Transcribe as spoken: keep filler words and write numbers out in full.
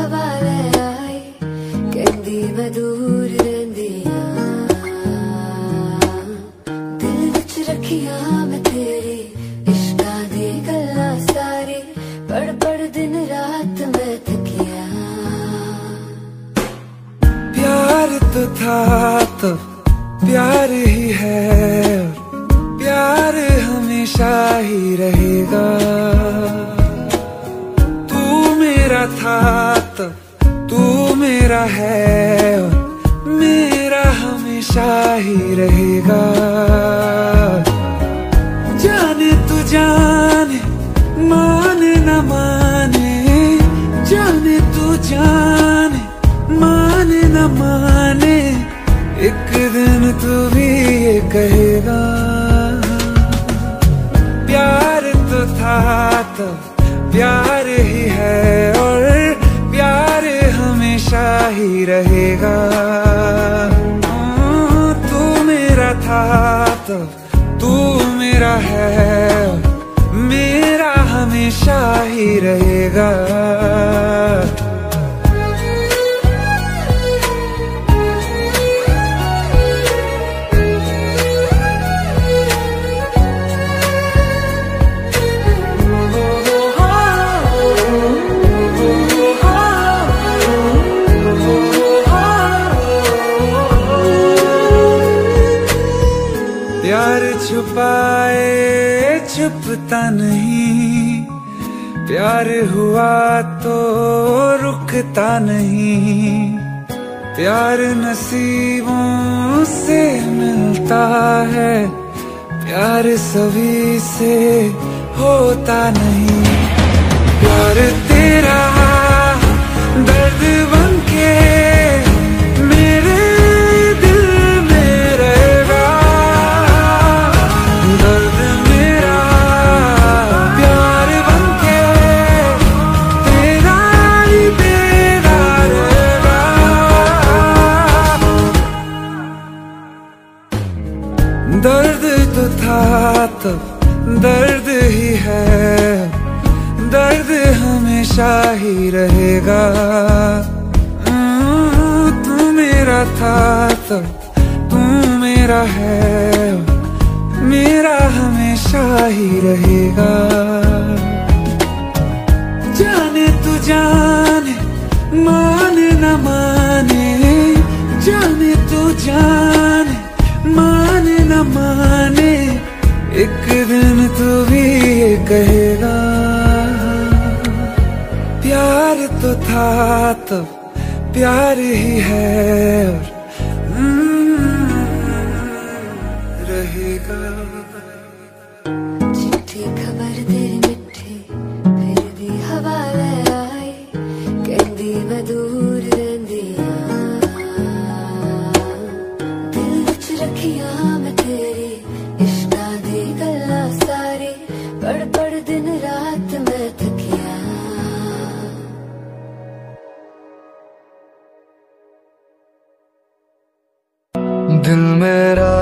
हवाले आई कहती मैं दूर रहंदिया दिल विच रखिया मैं तेरी इश्कां दी गल्लां सारी पढ़ पढ़ दिन रात मैं थकिया। प्यार तो था तो प्यार ही है प्यार हमेशा ही रहेगा। तू मेरा था तो तू मेरा है और मेरा हमेशा ही रहेगा। जाने तू जाने माने न माने जाने तू जाने माने न माने एक दिन तू भी ये कहेगा। प्यार तो था तो प्यार ही है और प्यार हमेशा ही रहेगा। तू मेरा था तो तू मेरा है मेरा हमेशा ही रहेगा। प्यार छुपाए छुपता नहीं प्यार हुआ तो रुकता नहीं। प्यार नसीबों से मिलता है प्यार सभी से होता नहीं। प्यार तेरा दर्द बनके मेरे दिल में रहेगा। दर्द मेरा प्यार बनके तेरा ही तेरा रहेगा। दर्द तो था तो दर्द ही है दर्द हमेशा ही रहेगा। तू मेरा था तो तू मेरा है मेरा हमेशा ही रहेगा। जाने तू जाने माने न माने जाने तू जाने माने न माने एक दिन तू भी ये कहेगा। प्यार तो था तो प्यार ही है और रहेगा। चिट्ठी खबर तेरी मिठी फिर भी हवाले आई कहती मैं दूर रहंदिया दिल विच रखिया मैं तेरी इश्कां दी गल्लां सारी पढ़ पढ़ दिन रात मैं थकिया। दिल मेरा